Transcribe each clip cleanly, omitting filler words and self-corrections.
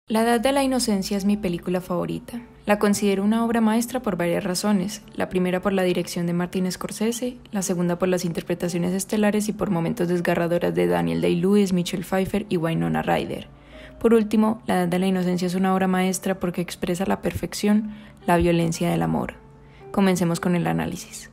La Edad de la Inocencia es mi película favorita. La considero una obra maestra por varias razones. La primera por la dirección de Martin Scorsese, la segunda por las interpretaciones estelares y por momentos desgarradores de Daniel Day-Lewis, Michelle Pfeiffer y Winona Ryder. Por último, La Edad de la Inocencia es una obra maestra porque expresa a la perfección la violencia del amor. Comencemos con el análisis.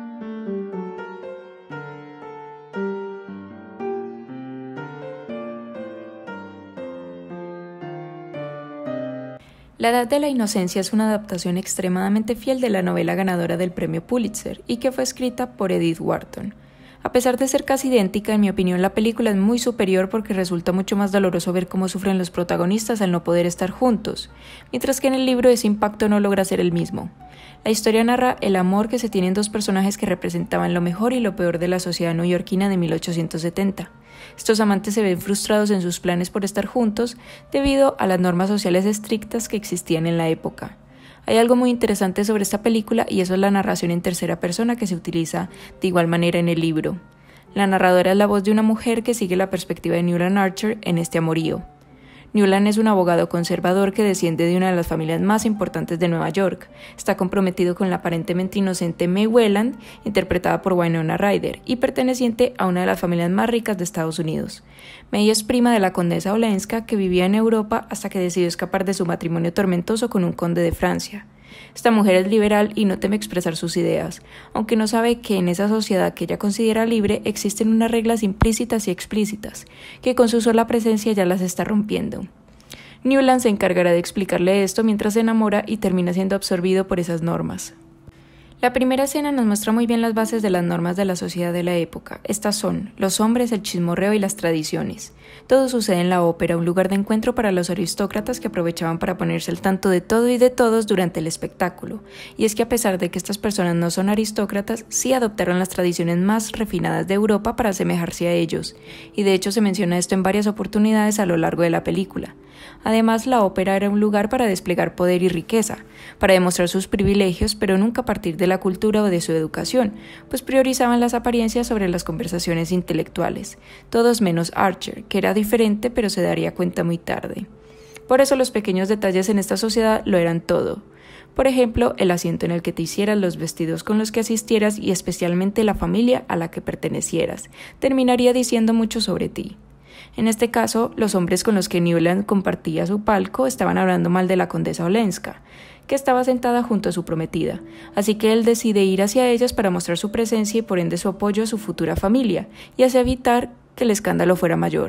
La Edad de la Inocencia es una adaptación extremadamente fiel de la novela ganadora del premio Pulitzer y que fue escrita por Edith Wharton. A pesar de ser casi idéntica, en mi opinión la película es muy superior porque resulta mucho más doloroso ver cómo sufren los protagonistas al no poder estar juntos, mientras que en el libro ese impacto no logra ser el mismo. La historia narra el amor que se tienen dos personajes que representaban lo mejor y lo peor de la sociedad neoyorquina de 1870. Estos amantes se ven frustrados en sus planes por estar juntos debido a las normas sociales estrictas que existían en la época. Hay algo muy interesante sobre esta película y eso es la narración en tercera persona que se utiliza de igual manera en el libro. La narradora es la voz de una mujer que sigue la perspectiva de Newland Archer en este amorío. Newland es un abogado conservador que desciende de una de las familias más importantes de Nueva York. Está comprometido con la aparentemente inocente May Welland, interpretada por Winona Ryder, y perteneciente a una de las familias más ricas de Estados Unidos. May es prima de la condesa Olenska, que vivía en Europa hasta que decidió escapar de su matrimonio tormentoso con un conde de Francia. Esta mujer es liberal y no teme expresar sus ideas, aunque no sabe que en esa sociedad que ella considera libre existen unas reglas implícitas y explícitas, que con su sola presencia ya las está rompiendo. Newland se encargará de explicarle esto mientras se enamora y termina siendo absorbido por esas normas. La primera escena nos muestra muy bien las bases de las normas de la sociedad de la época. Estas son los hombres, el chismorreo y las tradiciones. Todo sucede en la ópera, un lugar de encuentro para los aristócratas que aprovechaban para ponerse al tanto de todo y de todos durante el espectáculo. Y es que a pesar de que estas personas no son aristócratas, sí adoptaron las tradiciones más refinadas de Europa para asemejarse a ellos. Y de hecho se menciona esto en varias oportunidades a lo largo de la película. Además, la ópera era un lugar para desplegar poder y riqueza, para demostrar sus privilegios, pero nunca a partir de la cultura o de su educación, pues priorizaban las apariencias sobre las conversaciones intelectuales, todos menos Archer, que era diferente pero se daría cuenta muy tarde. Por eso los pequeños detalles en esta sociedad lo eran todo. Por ejemplo, el asiento en el que te hicieras, los vestidos con los que asistieras y especialmente la familia a la que pertenecieras, terminaría diciendo mucho sobre ti. En este caso, los hombres con los que Newland compartía su palco estaban hablando mal de la condesa Olenska, que estaba sentada junto a su prometida, así que él decide ir hacia ellas para mostrar su presencia y por ende su apoyo a su futura familia, y así evitar que el escándalo fuera mayor.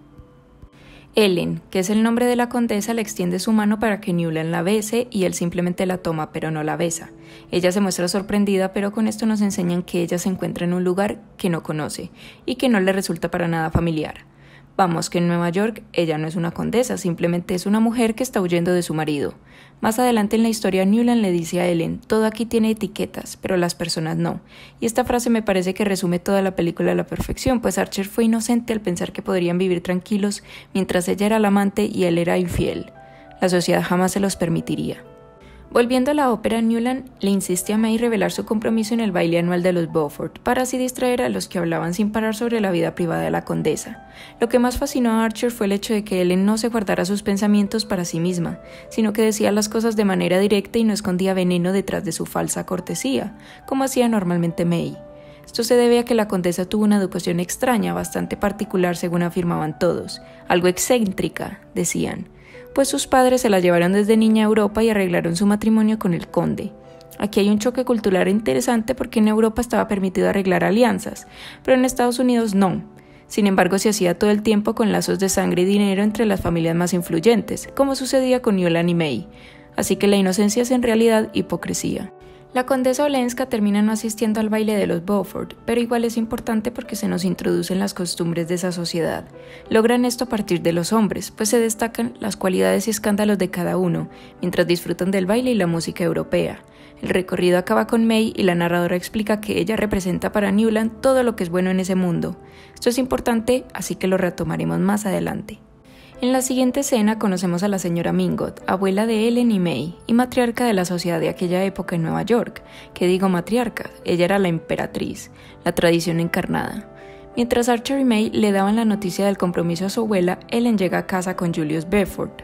Ellen, que es el nombre de la condesa, le extiende su mano para que Newland la bese y él simplemente la toma pero no la besa. Ella se muestra sorprendida, pero con esto nos enseñan que ella se encuentra en un lugar que no conoce y que no le resulta para nada familiar. Vamos, que en Nueva York ella no es una condesa, simplemente es una mujer que está huyendo de su marido. Más adelante en la historia, Newland le dice a Ellen, todo aquí tiene etiquetas, pero las personas no. Y esta frase me parece que resume toda la película a la perfección, pues Archer fue inocente al pensar que podrían vivir tranquilos mientras ella era la amante y él era infiel. La sociedad jamás se los permitiría. Volviendo a la ópera, Newland le insiste a May revelar su compromiso en el baile anual de los Beaufort, para así distraer a los que hablaban sin parar sobre la vida privada de la condesa. Lo que más fascinó a Archer fue el hecho de que Ellen no se guardara sus pensamientos para sí misma, sino que decía las cosas de manera directa y no escondía veneno detrás de su falsa cortesía, como hacía normalmente May. Esto se debe a que la condesa tuvo una educación extraña, bastante particular según afirmaban todos, algo excéntrica, decían, pues sus padres se la llevaron desde niña a Europa y arreglaron su matrimonio con el conde. Aquí hay un choque cultural interesante porque en Europa estaba permitido arreglar alianzas, pero en Estados Unidos no. Sin embargo, se hacía todo el tiempo con lazos de sangre y dinero entre las familias más influyentes, como sucedía con Newland y May. Así que la inocencia es en realidad hipocresía. La condesa Olenska termina no asistiendo al baile de los Beaufort, pero igual es importante porque se nos introducen las costumbres de esa sociedad. Logran esto a partir de los hombres, pues se destacan las cualidades y escándalos de cada uno, mientras disfrutan del baile y la música europea. El recorrido acaba con May y la narradora explica que ella representa para Newland todo lo que es bueno en ese mundo. Esto es importante, así que lo retomaremos más adelante. En la siguiente escena conocemos a la señora Mingot, abuela de Ellen y May, y matriarca de la sociedad de aquella época en Nueva York. ¿Qué digo matriarca? Ella era la emperatriz, la tradición encarnada. Mientras Archer y May le daban la noticia del compromiso a su abuela, Ellen llega a casa con Julius Beaufort,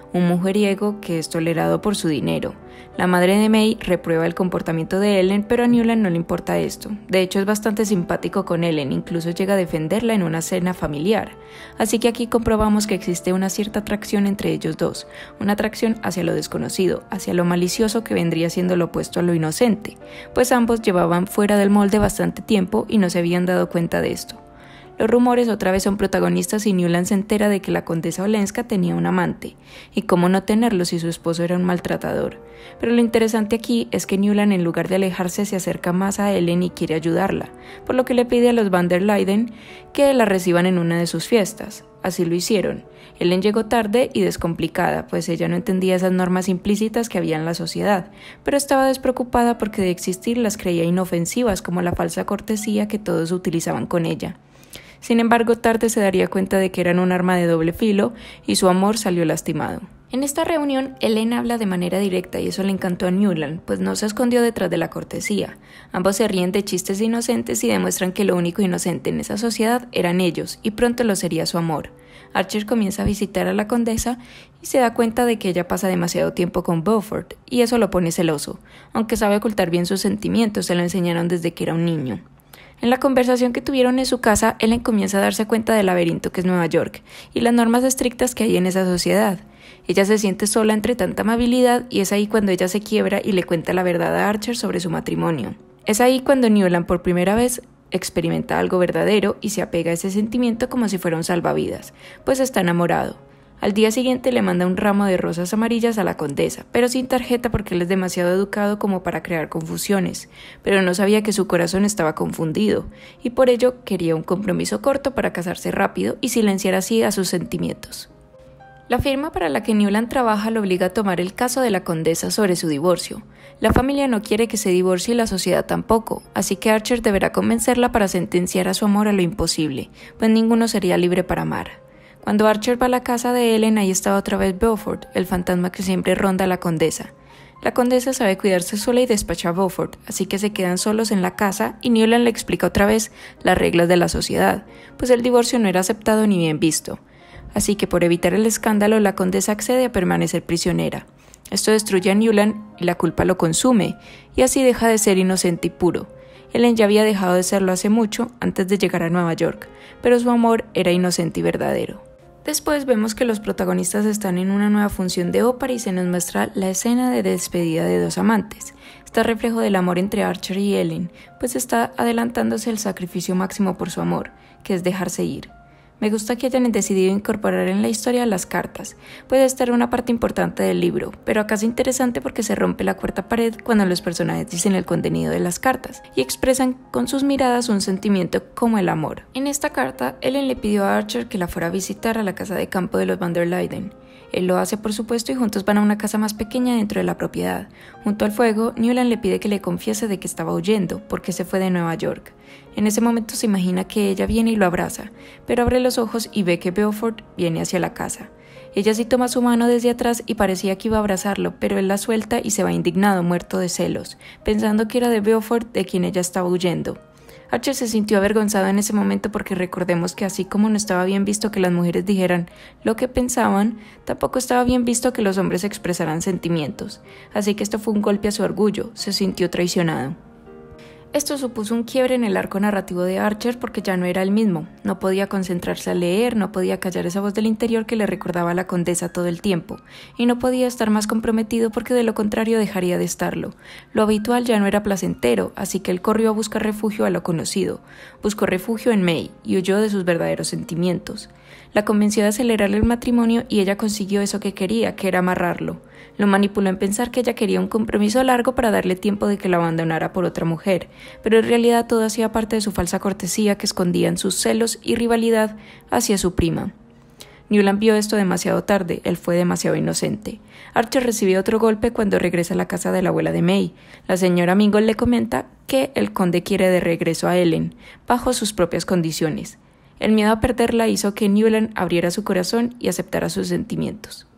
un mujeriego que es tolerado por su dinero. La madre de May reprueba el comportamiento de Ellen, pero a Newland no le importa esto. De hecho, es bastante simpático con Ellen, incluso llega a defenderla en una cena familiar. Así que aquí comprobamos que existe una cierta atracción entre ellos dos, una atracción hacia lo desconocido, hacia lo malicioso que vendría siendo lo opuesto a lo inocente, pues ambos llevaban fuera del molde bastante tiempo y no se habían dado cuenta de esto. Los rumores otra vez son protagonistas y Newland se entera de que la condesa Olenska tenía un amante, y cómo no tenerlo si su esposo era un maltratador. Pero lo interesante aquí es que Newland, en lugar de alejarse, se acerca más a Ellen y quiere ayudarla, por lo que le pide a los van der Leyden que la reciban en una de sus fiestas. Así lo hicieron. Ellen llegó tarde y descomplicada, pues ella no entendía esas normas implícitas que había en la sociedad, pero estaba despreocupada porque de existir las creía inofensivas, como la falsa cortesía que todos utilizaban con ella. Sin embargo, tarde se daría cuenta de que eran un arma de doble filo y su amor salió lastimado. En esta reunión, Ellen habla de manera directa y eso le encantó a Newland, pues no se escondió detrás de la cortesía. Ambos se ríen de chistes inocentes y demuestran que lo único inocente en esa sociedad eran ellos, y pronto lo sería su amor. Archer comienza a visitar a la condesa y se da cuenta de que ella pasa demasiado tiempo con Beaufort, y eso lo pone celoso. Aunque sabe ocultar bien sus sentimientos, se lo enseñaron desde que era un niño. En la conversación que tuvieron en su casa, Ellen comienza a darse cuenta del laberinto que es Nueva York y las normas estrictas que hay en esa sociedad. Ella se siente sola entre tanta amabilidad y es ahí cuando ella se quiebra y le cuenta la verdad a Archer sobre su matrimonio. Es ahí cuando Newland por primera vez experimenta algo verdadero y se apega a ese sentimiento como si fuera un salvavidas, pues está enamorado. Al día siguiente le manda un ramo de rosas amarillas a la condesa, pero sin tarjeta porque él es demasiado educado como para crear confusiones, pero no sabía que su corazón estaba confundido, y por ello quería un compromiso corto para casarse rápido y silenciar así a sus sentimientos. La firma para la que Newland trabaja lo obliga a tomar el caso de la condesa sobre su divorcio. La familia no quiere que se divorcie y la sociedad tampoco, así que Archer deberá convencerla para sentenciar a su amor a lo imposible, pues ninguno sería libre para amar. Cuando Archer va a la casa de Ellen, ahí estaba otra vez Beaufort, el fantasma que siempre ronda a la condesa. La condesa sabe cuidarse sola y despacha a Beaufort, así que se quedan solos en la casa y Newland le explica otra vez las reglas de la sociedad, pues el divorcio no era aceptado ni bien visto. Así que por evitar el escándalo, la condesa accede a permanecer prisionera. Esto destruye a Newland y la culpa lo consume, y así deja de ser inocente y puro. Ellen ya había dejado de serlo hace mucho, antes de llegar a Nueva York, pero su amor era inocente y verdadero. Después vemos que los protagonistas están en una nueva función de ópera y se nos muestra la escena de despedida de dos amantes. Está reflejo del amor entre Archer y Ellen, pues está adelantándose el sacrificio máximo por su amor, que es dejarse ir. Me gusta que hayan decidido incorporar en la historia las cartas. Puede estar una parte importante del libro, pero acá es interesante porque se rompe la cuarta pared cuando los personajes dicen el contenido de las cartas y expresan con sus miradas un sentimiento como el amor. En esta carta, Ellen le pidió a Archer que la fuera a visitar a la casa de campo de los van der Leyden. Él lo hace por supuesto y juntos van a una casa más pequeña dentro de la propiedad. Junto al fuego, Newland le pide que le confiese de que estaba huyendo porque se fue de Nueva York. En ese momento se imagina que ella viene y lo abraza, pero abre los ojos y ve que Beaufort viene hacia la casa. Ella sí toma su mano desde atrás y parecía que iba a abrazarlo, pero él la suelta y se va indignado, muerto de celos, pensando que era de Beaufort de quien ella estaba huyendo. Archer se sintió avergonzado en ese momento porque recordemos que así como no estaba bien visto que las mujeres dijeran lo que pensaban, tampoco estaba bien visto que los hombres expresaran sentimientos. Así que esto fue un golpe a su orgullo, se sintió traicionado. Esto supuso un quiebre en el arco narrativo de Archer porque ya no era el mismo, no podía concentrarse a leer, no podía callar esa voz del interior que le recordaba a la condesa todo el tiempo, y no podía estar más comprometido porque de lo contrario dejaría de estarlo. Lo habitual ya no era placentero, así que él corrió a buscar refugio a lo conocido, buscó refugio en May y huyó de sus verdaderos sentimientos. La convenció de acelerar el matrimonio y ella consiguió eso que quería, que era amarrarlo. Lo manipuló en pensar que ella quería un compromiso largo para darle tiempo de que la abandonara por otra mujer, pero en realidad todo hacía parte de su falsa cortesía que escondían sus celos y rivalidad hacia su prima. Newland vio esto demasiado tarde, él fue demasiado inocente. Archer recibe otro golpe cuando regresa a la casa de la abuela de May. La señora Mingle le comenta que el conde quiere de regreso a Ellen, bajo sus propias condiciones. El miedo a perderla hizo que Newland abriera su corazón y aceptara sus sentimientos.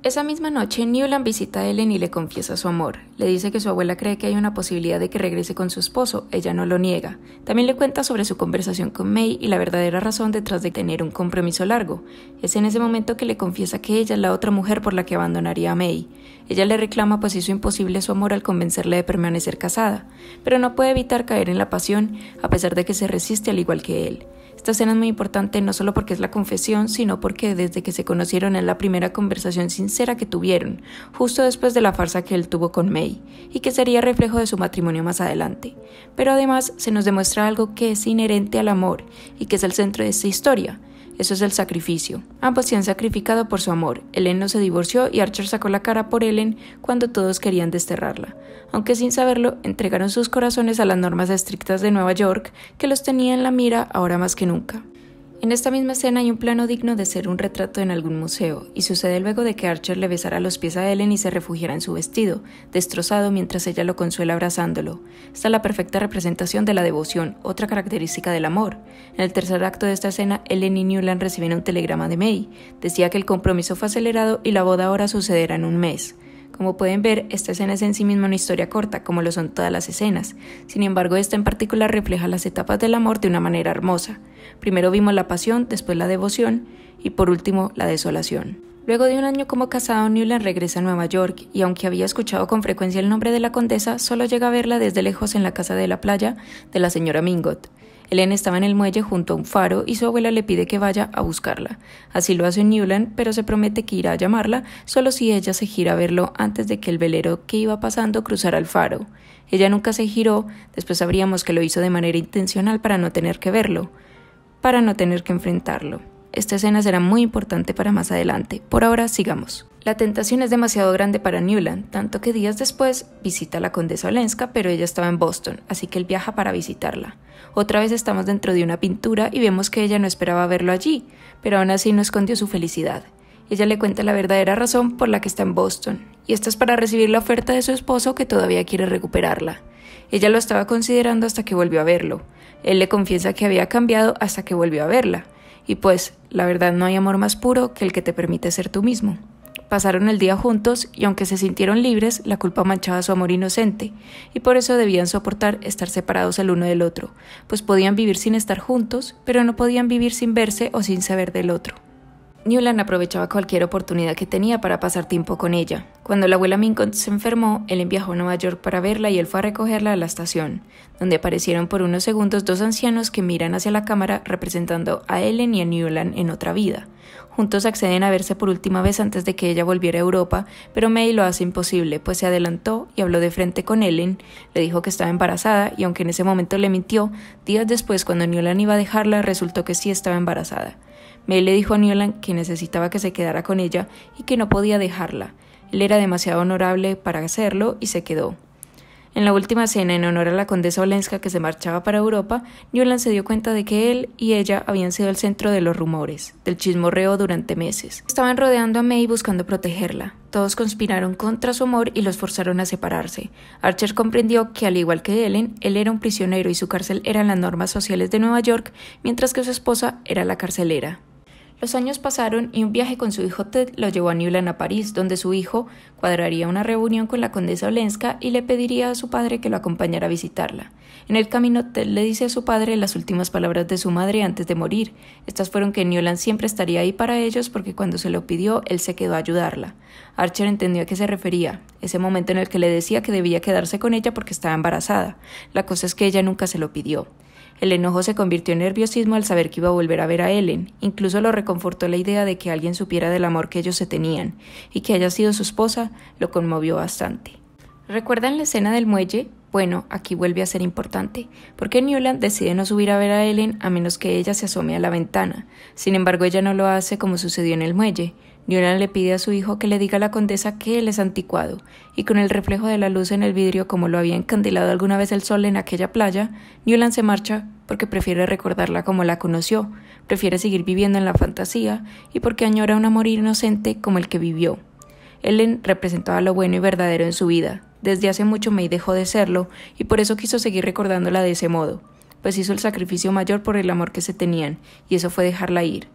Esa misma noche, Newland visita a Ellen y le confiesa su amor. Le dice que su abuela cree que hay una posibilidad de que regrese con su esposo, ella no lo niega. También le cuenta sobre su conversación con May y la verdadera razón detrás de tener un compromiso largo. Es en ese momento que le confiesa que ella es la otra mujer por la que abandonaría a May. Ella le reclama pues hizo imposible su amor al convencerla de permanecer casada, pero no puede evitar caer en la pasión, a pesar de que se resiste al igual que él. Esta escena es muy importante no solo porque es la confesión, sino porque desde que se conocieron es la primera conversación sincera que tuvieron, justo después de la farsa que él tuvo con May, y que sería reflejo de su matrimonio más adelante. Pero además se nos demuestra algo que es inherente al amor y que es el centro de esta historia. Eso es el sacrificio. Ambos se han sacrificado por su amor. Ellen no se divorció y Archer sacó la cara por Ellen cuando todos querían desterrarla. Aunque sin saberlo, entregaron sus corazones a las normas estrictas de Nueva York, que los tenía en la mira ahora más que nunca. En esta misma escena hay un plano digno de ser un retrato en algún museo, y sucede luego de que Archer le besara los pies a Ellen y se refugiara en su vestido, destrozado mientras ella lo consuela abrazándolo. Esta es la perfecta representación de la devoción, otra característica del amor. En el tercer acto de esta escena, Ellen y Newland reciben un telegrama de May. Decía que el compromiso fue acelerado y la boda ahora sucederá en un mes. Como pueden ver, esta escena es en sí misma una historia corta, como lo son todas las escenas. Sin embargo, esta en particular refleja las etapas del amor de una manera hermosa. Primero vimos la pasión, después la devoción y por último la desolación. Luego de un año como casado, Newland regresa a Nueva York y aunque había escuchado con frecuencia el nombre de la condesa, solo llega a verla desde lejos en la casa de la playa de la señora Mingot. Ellen estaba en el muelle junto a un faro y su abuela le pide que vaya a buscarla. Así lo hace Newland, pero se promete que irá a llamarla solo si ella se gira a verlo antes de que el velero que iba pasando cruzara el faro. Ella nunca se giró, después sabríamos que lo hizo de manera intencional para no tener que verlo, para no tener que enfrentarlo. Esta escena será muy importante para más adelante. Por ahora, sigamos. La tentación es demasiado grande para Newland, tanto que días después visita a la condesa Olenska, pero ella estaba en Boston, así que él viaja para visitarla. Otra vez estamos dentro de una pintura y vemos que ella no esperaba verlo allí, pero aún así no escondió su felicidad. Ella le cuenta la verdadera razón por la que está en Boston, y esta es para recibir la oferta de su esposo que todavía quiere recuperarla. Ella lo estaba considerando hasta que volvió a verlo. Él le confiesa que había cambiado hasta que volvió a verla. Y pues, la verdad no hay amor más puro que el que te permite ser tú mismo. Pasaron el día juntos y aunque se sintieron libres, la culpa manchaba su amor inocente, y por eso debían soportar estar separados el uno del otro, pues podían vivir sin estar juntos, pero no podían vivir sin verse o sin saber del otro. Newland aprovechaba cualquier oportunidad que tenía para pasar tiempo con ella. Cuando la abuela Mingot se enfermó, él viajó a Nueva York para verla y él fue a recogerla a la estación, donde aparecieron por unos segundos dos ancianos que miran hacia la cámara representando a Ellen y a Newland en otra vida. Juntos acceden a verse por última vez antes de que ella volviera a Europa, pero May lo hace imposible, pues se adelantó y habló de frente con Ellen, le dijo que estaba embarazada y aunque en ese momento le mintió, días después cuando Newland iba a dejarla resultó que sí estaba embarazada. May le dijo a Newland que necesitaba que se quedara con ella y que no podía dejarla. Él era demasiado honorable para hacerlo y se quedó. En la última cena, en honor a la condesa Olenska que se marchaba para Europa, Newland se dio cuenta de que él y ella habían sido el centro de los rumores, del chismorreo durante meses. Estaban rodeando a May buscando protegerla. Todos conspiraron contra su amor y los forzaron a separarse. Archer comprendió que, al igual que Ellen, él era un prisionero y su cárcel eran las normas sociales de Nueva York, mientras que su esposa era la carcelera. Los años pasaron y un viaje con su hijo Ted lo llevó a Newland a París, donde su hijo cuadraría una reunión con la condesa Olenska y le pediría a su padre que lo acompañara a visitarla. En el camino, Ted le dice a su padre las últimas palabras de su madre antes de morir. Estas fueron que Newland siempre estaría ahí para ellos porque cuando se lo pidió, él se quedó a ayudarla. Archer entendió a qué se refería, ese momento en el que le decía que debía quedarse con ella porque estaba embarazada. La cosa es que ella nunca se lo pidió. El enojo se convirtió en nerviosismo al saber que iba a volver a ver a Ellen. Incluso lo reconfortó la idea de que alguien supiera del amor que ellos se tenían, y que haya sido su esposa lo conmovió bastante. ¿Recuerdan la escena del muelle? Bueno, aquí vuelve a ser importante, porque Newland decide no subir a ver a Ellen a menos que ella se asome a la ventana. Sin embargo, ella no lo hace como sucedió en el muelle. Newland le pide a su hijo que le diga a la condesa que él es anticuado, y con el reflejo de la luz en el vidrio como lo había encandilado alguna vez el sol en aquella playa, Newland se marcha porque prefiere recordarla como la conoció, prefiere seguir viviendo en la fantasía y porque añora un amor inocente como el que vivió. Ellen representaba lo bueno y verdadero en su vida. Desde hace mucho May dejó de serlo y por eso quiso seguir recordándola de ese modo, pues hizo el sacrificio mayor por el amor que se tenían, y eso fue dejarla ir.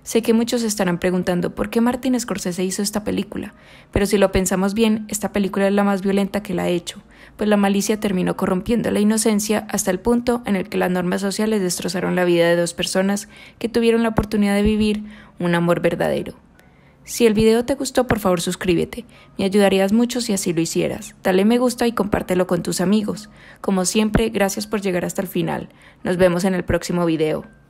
Sé que muchos estarán preguntando por qué Martin Scorsese hizo esta película, pero si lo pensamos bien, esta película es la más violenta que él ha hecho, pues la malicia terminó corrompiendo la inocencia hasta el punto en el que las normas sociales destrozaron la vida de dos personas que tuvieron la oportunidad de vivir un amor verdadero. Si el video te gustó, por favor suscríbete, me ayudarías mucho si así lo hicieras. Dale me gusta y compártelo con tus amigos. Como siempre, gracias por llegar hasta el final. Nos vemos en el próximo video.